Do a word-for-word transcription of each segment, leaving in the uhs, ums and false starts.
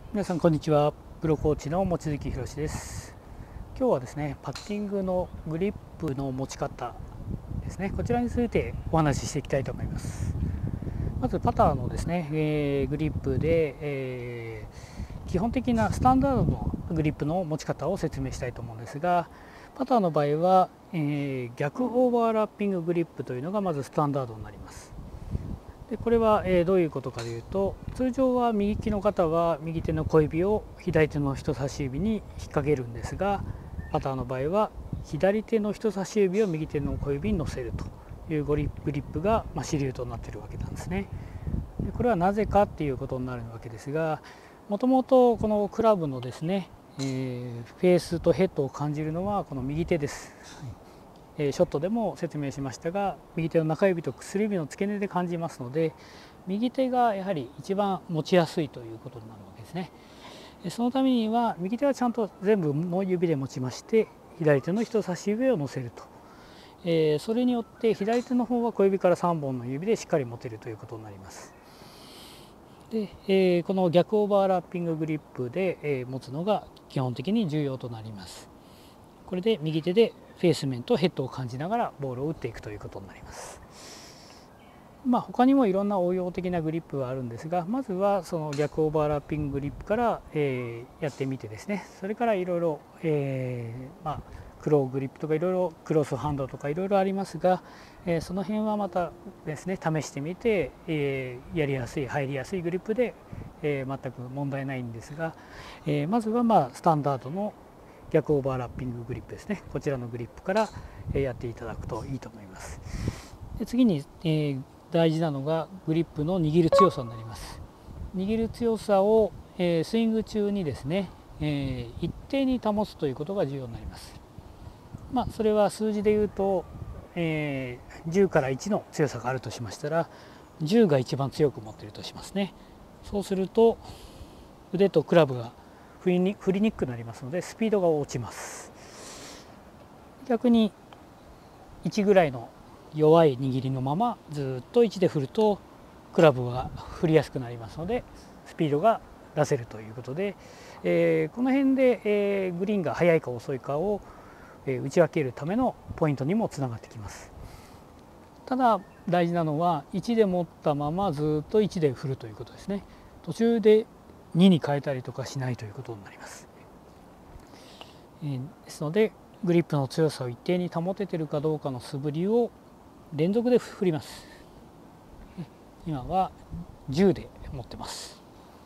皆さんこんにちは。プロコーチの望月博です。今日はですね、パッティングのグリップの持ち方ですね、こちらについてお話ししていきたいと思います。まずパターのですね、えー、グリップで、えー、基本的なスタンダードのグリップの持ち方を説明したいと思うんですが、パターの場合は、えー、逆オーバーラッピンググリップというのがまずスタンダードになります。でこれは、えー、どういうことかというと、通常は右利きの方は右手の小指を左手の人差し指に引っ掛けるんですが、パターの場合は左手の人差し指を右手の小指に乗せるというグリップが、まあ、主流となっているわけなんですね。でこれはなぜかっていうことになるわけですが、もともとこのクラブのですね、えー、フェースとヘッドを感じるのはこの右手です。はいショットでも説明しましたが、右手の中指と薬指の付け根で感じますので、右手がやはり一番持ちやすいということになるわけですね。そのためには右手はちゃんと全部の指で持ちまして、左手の人差し指を乗せると、えー、それによって左手の方は小指からさんぼんの指でしっかり持てるということになります。で、えー、この逆オーバーラッピンググリップで、えー、持つのが基本的に重要となります。これで右手でフェース面とヘッドを感じながらボールを打っていくということになります。まあ、他にもいろんな応用的なグリップはあるんですが、まずはその逆オーバーラッピンググリップから、えー、やってみてですね、それからいろいろ、えーまあ、クローグリップとかいろいろクロスハンドとかいろいろありますが、えー、その辺はまたですね試してみて、えー、やりやすい入りやすいグリップで、えー、全く問題ないんですが、えー、まずはまあスタンダードの逆オーバーラッピンググリップですね、こちらのグリップからやっていただくといいと思います。で次に、えー、大事なのがグリップの握る強さになります。握る強さを、えー、スイング中にですね、えー、一定に保つということが重要になります。まあ、それは数字で言うと、えー、じゅうからいちの強さがあるとしましたら、じゅうが一番強く持っているとしますね。そうすると腕とクラブが振りに振りにくくなりますので、スピードが落ちます。逆にいちぐらいの弱い握りのままずっといちで振るとクラブが振りやすくなりますので、スピードが出せるということで、えー、この辺で、えー、グリーンが速いか遅いかを、えー、打ち分けるためのポイントにもつながってきます。ただ大事なのはいちで持ったままずっといちで振るということですね。途中でにに変えたりとかしないということになります。えー、ですのでグリップの強さを一定に保てているかどうかの素振りを連続で振ります。今はじゅうで持ってます。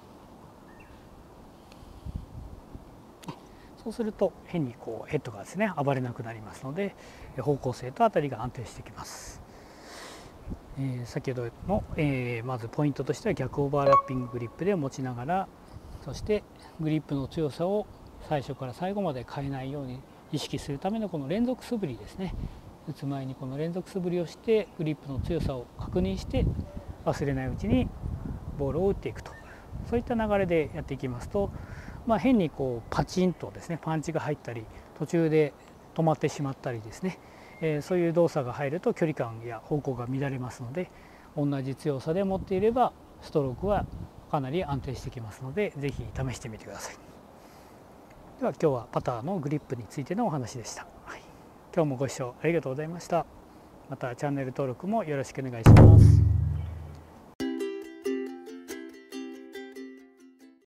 そうすると変にこうヘッドがですね暴れなくなりますので、方向性と当たりが安定してきます。えー、先ほどの、えー、まずポイントとしては逆オーバーラッピンググリップで持ちながら、そしてグリップの強さを最初から最後まで変えないように意識するためのこの連続素振りですね。打つ前にこの連続素振りをしてグリップの強さを確認して忘れないうちにボールを打っていくと、そういった流れでやっていきますと、まあ、変にこうパチンとですねパンチが入ったり途中で止まってしまったりですね、えー、そういう動作が入ると距離感や方向が乱れますので、同じ強さで持っていればストロークはかなり安定してきますので、ぜひ試してみてください。では今日はパターのグリップについてのお話でした。はい、今日もご視聴ありがとうございました。またチャンネル登録もよろしくお願いします。